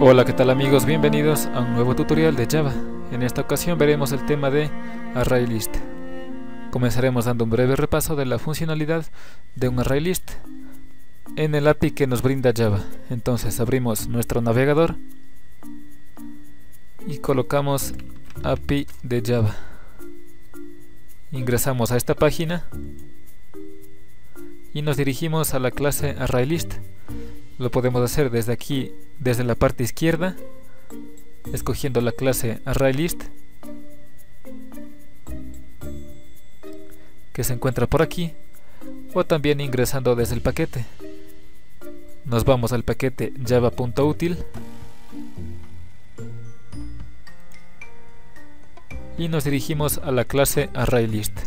Hola, ¿qué tal amigos? Bienvenidos a un nuevo tutorial de Java. En esta ocasión veremos el tema de ArrayList. Comenzaremos dando un breve repaso de la funcionalidad de un ArrayList en el API que nos brinda Java. Entonces abrimos nuestro navegador y colocamos API de Java. Ingresamos a esta página y nos dirigimos a la clase ArrayList. Lo podemos hacer desde aquí, desde la parte izquierda, escogiendo la clase ArrayList, que se encuentra por aquí, o también ingresando desde el paquete. Nos vamos al paquete java.util y nos dirigimos a la clase ArrayList.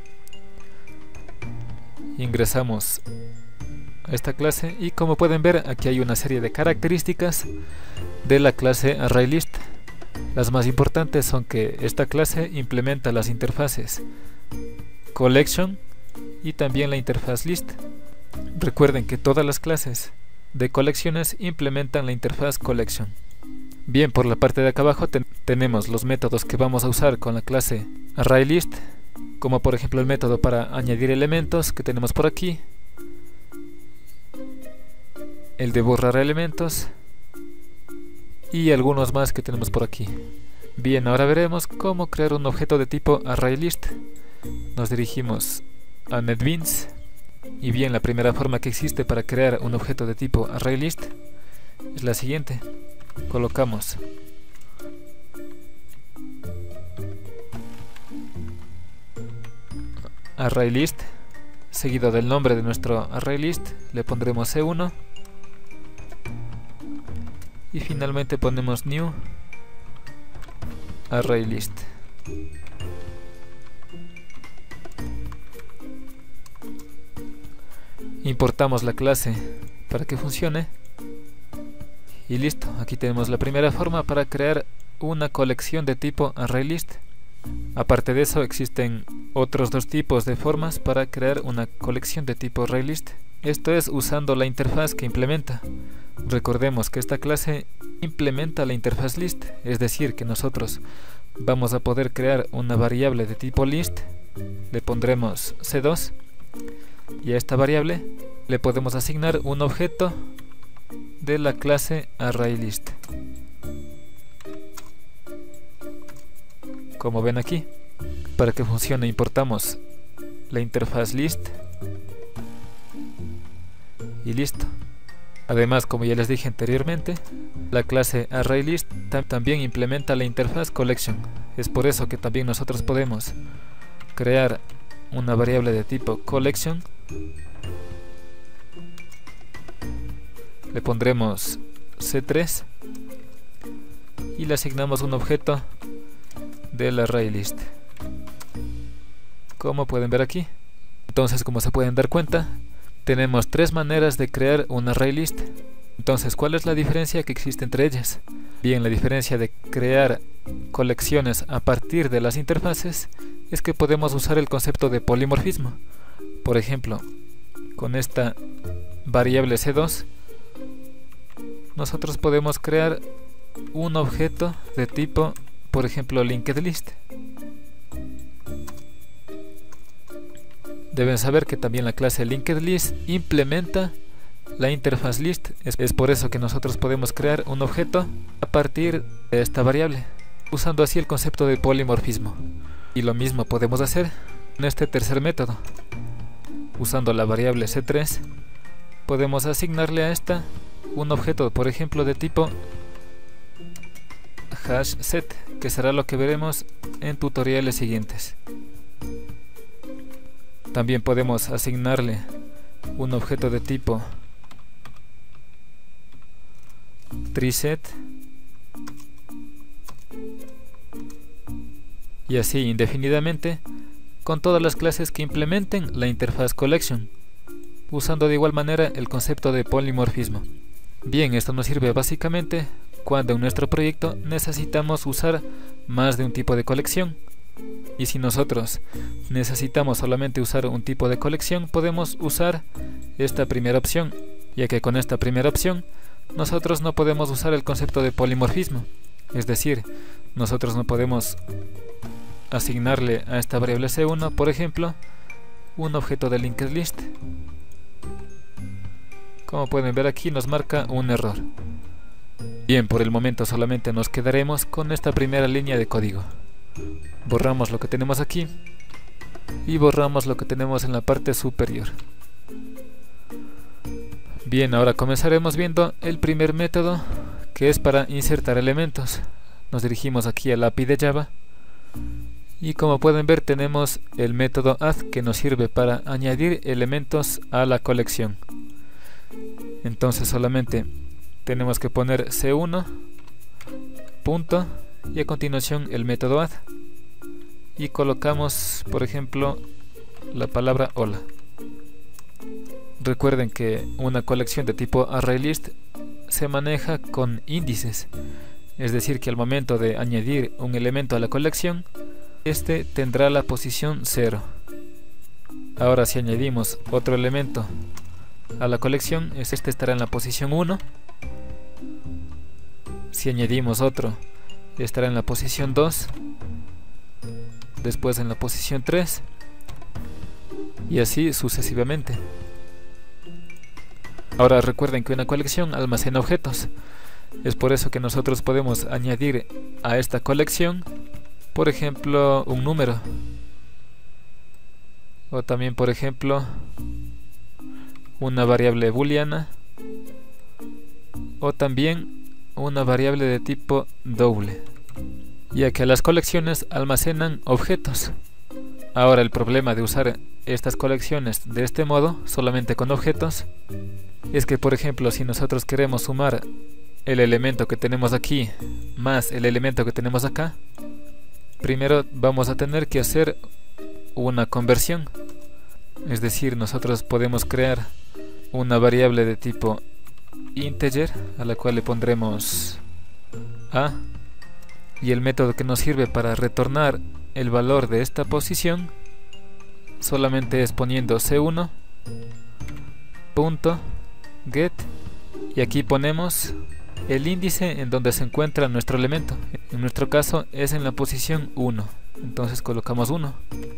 Ingresamos a esta clase y como pueden ver aquí hay una serie de características de la clase ArrayList. Las más importantes son que esta clase implementa las interfaces Collection y también la interfaz List. Recuerden que todas las clases de colecciones implementan la interfaz Collection. Bien, por la parte de acá abajo tenemos los métodos que vamos a usar con la clase ArrayList, como por ejemplo el método para añadir elementos que tenemos por aquí, el de borrar elementos y algunos más que tenemos por aquí. Bien, ahora veremos cómo crear un objeto de tipo ArrayList. Nos dirigimos a NetBeans y bien, la primera forma que existe para crear un objeto de tipo ArrayList es la siguiente. Colocamos ArrayList seguido del nombre de nuestro ArrayList, le pondremos C1 y finalmente ponemos New ArrayList. Importamos la clase para que funcione y listo. Aquí tenemos la primera forma para crear una colección de tipo ArrayList. Aparte de eso existen otros dos tipos de formas para crear una colección de tipo ArrayList. Esto es usando la interfaz que implementa. Recordemos que esta clase implementa la interfaz list, es decir, que nosotros vamos a poder crear una variable de tipo list, le pondremos C2 y a esta variable le podemos asignar un objeto de la clase ArrayList. Como ven aquí, para que funcione importamos la interfaz list y listo. Además, como ya les dije anteriormente, la clase ArrayList también implementa la interfaz Collection. Es por eso que también nosotros podemos crear una variable de tipo Collection. Le pondremos C3 y le asignamos un objeto del ArrayList, como pueden ver aquí. Entonces, como se pueden dar cuenta, tenemos tres maneras de crear un ArrayList. Entonces, ¿cuál es la diferencia que existe entre ellas? Bien, la diferencia de crear colecciones a partir de las interfaces es que podemos usar el concepto de polimorfismo. Por ejemplo, con esta variable C2 nosotros podemos crear un objeto de tipo, por ejemplo, LinkedList. Deben saber que también la clase LinkedList implementa la interfaz list. Es por eso que nosotros podemos crear un objeto a partir de esta variable, usando así el concepto de polimorfismo. Y lo mismo podemos hacer en este tercer método. Usando la variable C3 podemos asignarle a esta un objeto, por ejemplo, de tipo hashSet, que será lo que veremos en tutoriales siguientes. También podemos asignarle un objeto de tipo treeset y así indefinidamente con todas las clases que implementen la interfaz Collection, usando de igual manera el concepto de polimorfismo. Bien, esto nos sirve básicamente cuando en nuestro proyecto necesitamos usar más de un tipo de colección. Y si nosotros necesitamos solamente usar un tipo de colección, podemos usar esta primera opción, ya que con esta primera opción nosotros no podemos usar el concepto de polimorfismo, es decir, nosotros no podemos asignarle a esta variable C1, por ejemplo, un objeto de linked list. Como pueden ver, aquí nos marca un error. Bien, por el momento solamente nos quedaremos con esta primera línea de código. Borramos lo que tenemos aquí y borramos lo que tenemos en la parte superior. Bien, ahora comenzaremos viendo el primer método, que es para insertar elementos. Nos dirigimos aquí al API de Java y como pueden ver tenemos el método add, que nos sirve para añadir elementos a la colección. Entonces solamente tenemos que poner C1 punto y a continuación el método add y colocamos, por ejemplo, la palabra hola. Recuerden que una colección de tipo ArrayList se maneja con índices, es decir, que al momento de añadir un elemento a la colección, este tendrá la posición 0. Ahora si añadimos otro elemento a la colección, este estará en la posición 1. Si añadimos otro, estará en la posición 2, después en la posición 3 y así sucesivamente. Ahora recuerden que una colección almacena objetos, es por eso que nosotros podemos añadir a esta colección, por ejemplo, un número, o también, por ejemplo, una variable booleana, o también una variable de tipo doble, ya que las colecciones almacenan objetos. Ahora el problema de usar estas colecciones de este modo, solamente con objetos, es que, por ejemplo, si nosotros queremos sumar el elemento que tenemos aquí más el elemento que tenemos acá, primero vamos a tener que hacer una conversión. Es decir, nosotros podemos crear una variable de tipo integer a la cual le pondremos a, y el método que nos sirve para retornar el valor de esta posición solamente es poniendo C1 punto get y aquí ponemos el índice en donde se encuentra nuestro elemento. En nuestro caso es en la posición 1, entonces colocamos 1.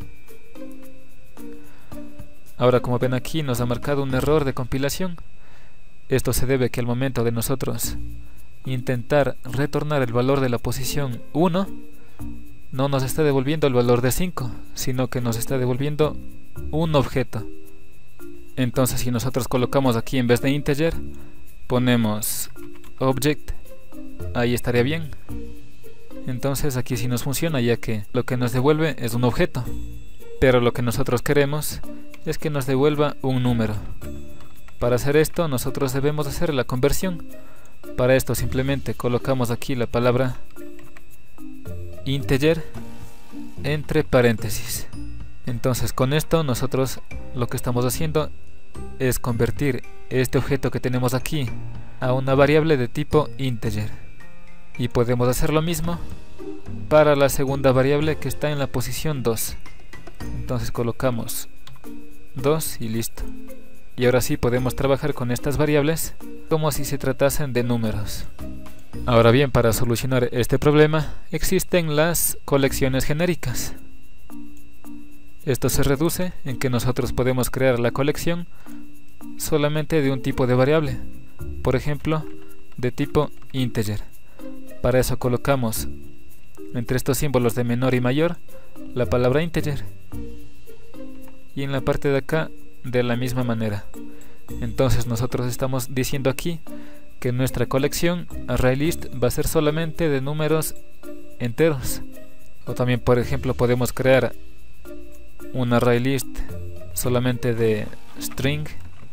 Ahora, como ven aquí, nos ha marcado un error de compilación. Esto se debe a que al momento de nosotros intentar retornar el valor de la posición 1, no nos está devolviendo el valor de 5, sino que nos está devolviendo un objeto. Entonces si nosotros colocamos aquí, en vez de integer, ponemos object, ahí estaría bien. Entonces aquí sí nos funciona, ya que lo que nos devuelve es un objeto, pero lo que nosotros queremos es que nos devuelva un número. Para hacer esto nosotros debemos hacer la conversión. Para esto simplemente colocamos aquí la palabra integer entre paréntesis. Entonces con esto nosotros lo que estamos haciendo es convertir este objeto que tenemos aquí a una variable de tipo integer, y podemos hacer lo mismo para la segunda variable que está en la posición 2. Entonces colocamos 2 y listo. Y ahora sí podemos trabajar con estas variables como si se tratasen de números. Ahora bien, para solucionar este problema existen las colecciones genéricas. Esto se reduce en que nosotros podemos crear la colección solamente de un tipo de variable, por ejemplo, de tipo integer. Para eso colocamos entre estos símbolos de menor y mayor la palabra integer, y en la parte de acá de la misma manera. Entonces nosotros estamos diciendo aquí que nuestra colección ArrayList va a ser solamente de números enteros. O también, por ejemplo, podemos crear un ArrayList solamente de string.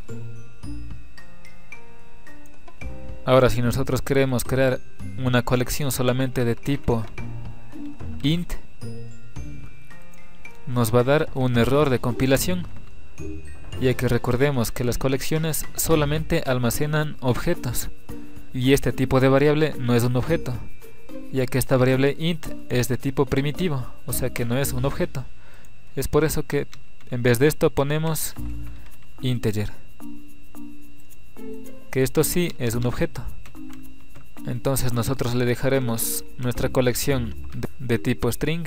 Ahora, si nosotros queremos crear una colección solamente de tipo int, nos va a dar un error de compilación, ya que recordemos que las colecciones solamente almacenan objetos, y este tipo de variable no es un objeto, ya que esta variable int es de tipo primitivo, o sea que no es un objeto. Es por eso que en vez de esto ponemos integer. que esto sí es un objeto. Entonces nosotros le dejaremos nuestra colección de tipo string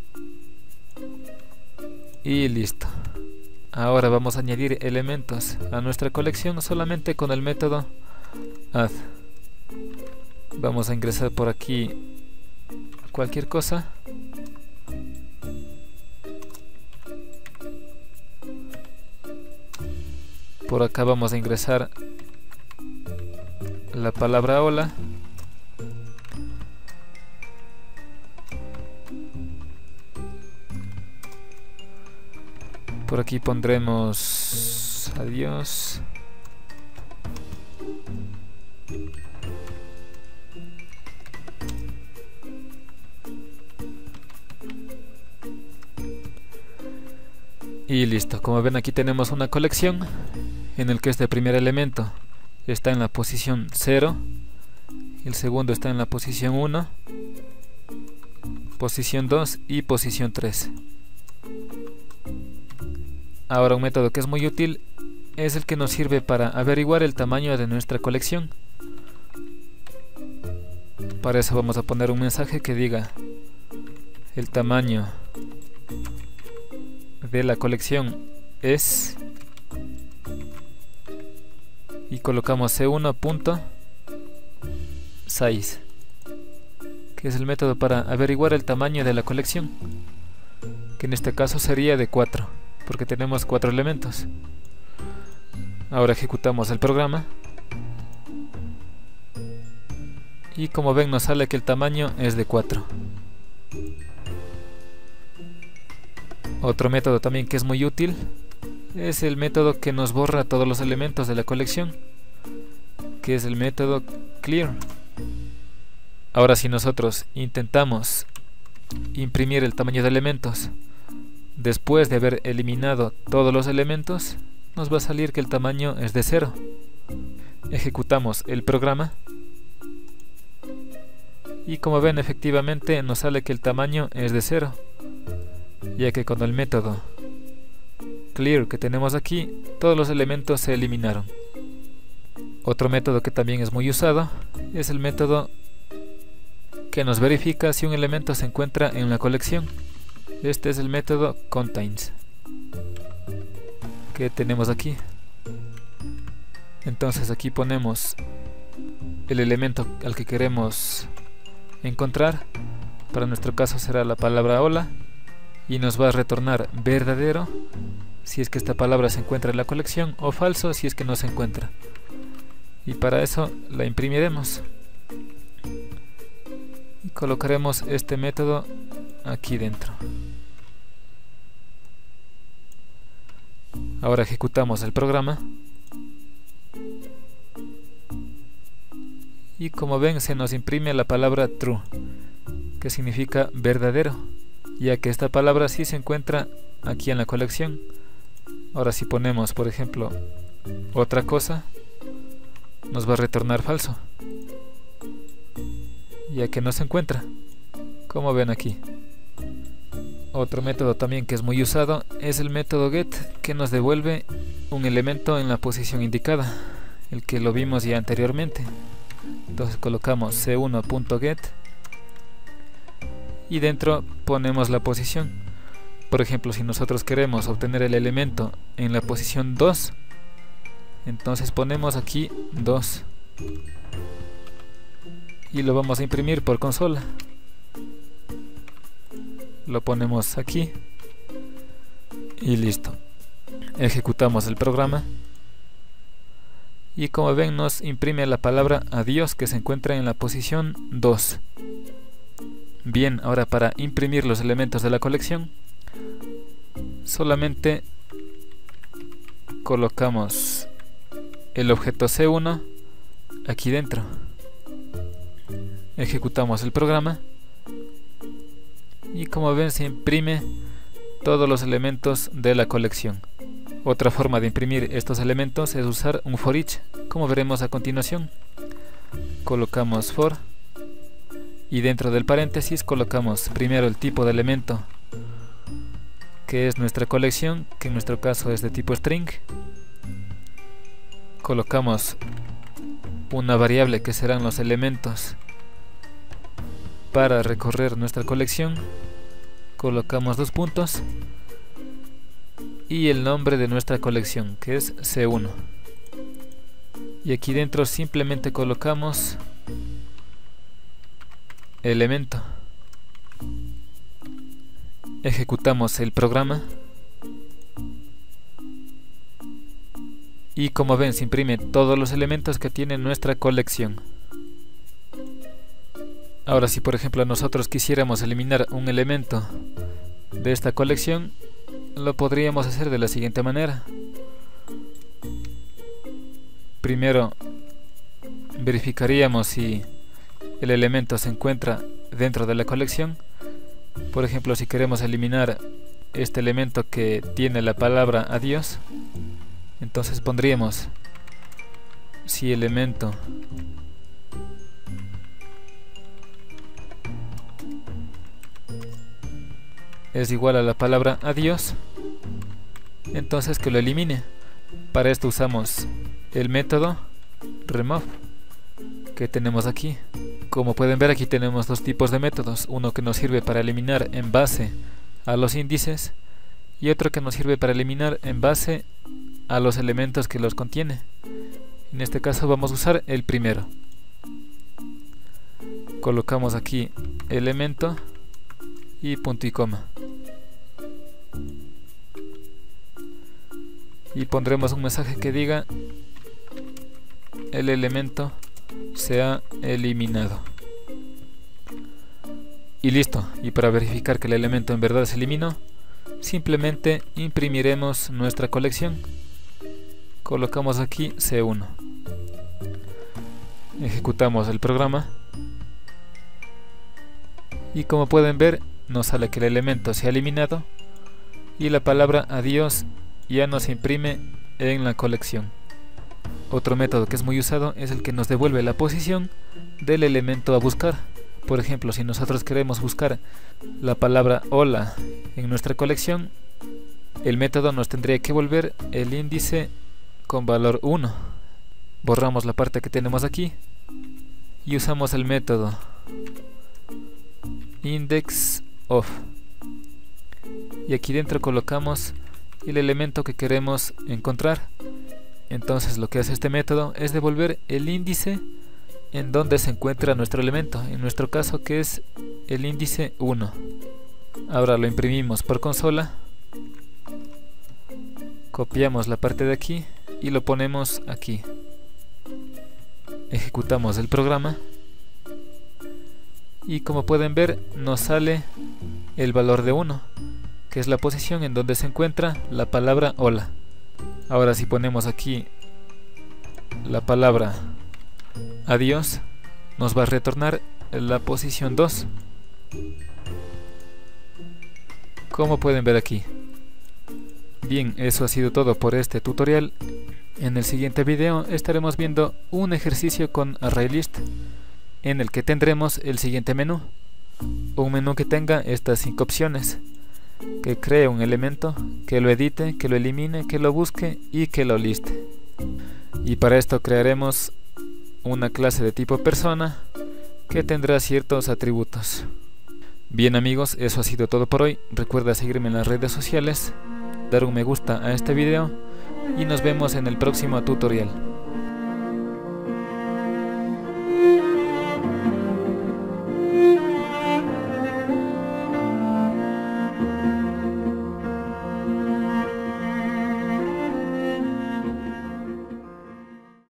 y listo. Ahora vamos a añadir elementos a nuestra colección solamente con el método add. Vamos a ingresar por aquí cualquier cosa. Por acá vamos a ingresar la palabra hola. Por aquí pondremos adiós. Y listo, como ven aquí tenemos una colección en el que este primer elemento está en la posición 0, el segundo está en la posición 1, posición 2 y posición 3. Ahora un método que es muy útil es el que nos sirve para averiguar el tamaño de nuestra colección. Para eso vamos a poner un mensaje que diga el tamaño de la colección es, y colocamos c1.size, que es el método para averiguar el tamaño de la colección, que en este caso sería de 4, porque tenemos 4 elementos. Ahora ejecutamos el programa y como ven nos sale que el tamaño es de 4. Otro método también que es muy útil es el método que nos borra todos los elementos de la colección, que es el método clear. Ahora si nosotros intentamos imprimir el tamaño de elementos después de haber eliminado todos los elementos, nos va a salir que el tamaño es de 0. Ejecutamos el programa y como ven efectivamente nos sale que el tamaño es de 0, ya que con el método clear que tenemos aquí todos los elementos se eliminaron. Otro método que también es muy usado es el método que nos verifica si un elemento se encuentra en la colección. Este es el método contains que tenemos aquí. Entonces aquí ponemos el elemento al que queremos encontrar. Para nuestro caso será la palabra hola y nos va a retornar verdadero si es que esta palabra se encuentra en la colección o falso si es que no se encuentra. Y para eso la imprimiremos y colocaremos este método aquí dentro. Ahora ejecutamos el programa y como ven se nos imprime la palabra true, que significa verdadero, ya que esta palabra sí se encuentra aquí en la colección. Ahora si ponemos por ejemplo otra cosa, nos va a retornar falso, ya que no se encuentra, como ven aquí. Otro método también que es muy usado es el método get, que nos devuelve un elemento en la posición indicada, el que lo vimos ya anteriormente. Entonces colocamos c1.get y dentro ponemos la posición. Por ejemplo, si nosotros queremos obtener el elemento en la posición 2, entonces ponemos aquí 2 y lo vamos a imprimir por consola. Lo ponemos aquí y listo. Ejecutamos el programa y como ven nos imprime la palabra adiós, que se encuentra en la posición 2. Bien, ahora para imprimir los elementos de la colección solamente colocamos el objeto C1 aquí dentro. Ejecutamos el programa y como ven se imprime todos los elementos de la colección. Otra forma de imprimir estos elementos es usar un for each, como veremos a continuación. Colocamos for y dentro del paréntesis colocamos primero el tipo de elemento, que es nuestra colección, que en nuestro caso es de tipo string. Colocamos una variable que serán los elementos para recorrer nuestra colección. Colocamos 2 puntos y el nombre de nuestra colección, que es C1, y aquí dentro simplemente colocamos elemento. Ejecutamos el programa y como ven se imprime todos los elementos que tiene nuestra colección. Ahora, si por ejemplo nosotros quisiéramos eliminar un elemento de esta colección, lo podríamos hacer de la siguiente manera. Primero verificaríamos si el elemento se encuentra dentro de la colección. Por ejemplo, si queremos eliminar este elemento que tiene la palabra adiós, entonces pondríamos si elemento es igual a la palabra adiós, entonces que lo elimine. Para esto usamos el método remove que tenemos aquí. Como pueden ver, aquí tenemos 2 tipos de métodos, uno que nos sirve para eliminar en base a los índices y otro que nos sirve para eliminar en base a los elementos que los contiene. En este caso vamos a usar el primero. Colocamos aquí elemento y punto y coma, y pondremos un mensaje que diga el elemento se ha eliminado, y listo. Y para verificar que el elemento en verdad se eliminó, simplemente imprimiremos nuestra colección. Colocamos aquí C1, ejecutamos el programa y como pueden ver nos sale que el elemento se ha eliminado y la palabra adiós ya no se imprime en la colección. Otro método que es muy usado es el que nos devuelve la posición del elemento a buscar. Por ejemplo, si nosotros queremos buscar la palabra hola en nuestra colección, el método nos tendría que devolver el índice con valor 1. Borramos la parte que tenemos aquí y usamos el método indexOf, y aquí dentro colocamos el elemento que queremos encontrar. Entonces lo que hace este método es devolver el índice en donde se encuentra nuestro elemento, en nuestro caso que es el índice 1. Ahora lo imprimimos por consola, copiamos la parte de aquí y lo ponemos aquí. Ejecutamos el programa y como pueden ver nos sale el valor de 1, que es la posición en donde se encuentra la palabra hola. Ahora si ponemos aquí la palabra adiós, nos va a retornar la posición 2, como pueden ver aquí. Bien, eso ha sido todo por este tutorial. En el siguiente video estaremos viendo un ejercicio con ArrayList en el que tendremos el siguiente menú. Un menú que tenga estas 5 opciones: que cree un elemento, que lo edite, que lo elimine, que lo busque y que lo liste. Y para esto crearemos una clase de tipo persona que tendrá ciertos atributos. Bien amigos, eso ha sido todo por hoy. Recuerda seguirme en las redes sociales, dar un me gusta a este video y nos vemos en el próximo tutorial.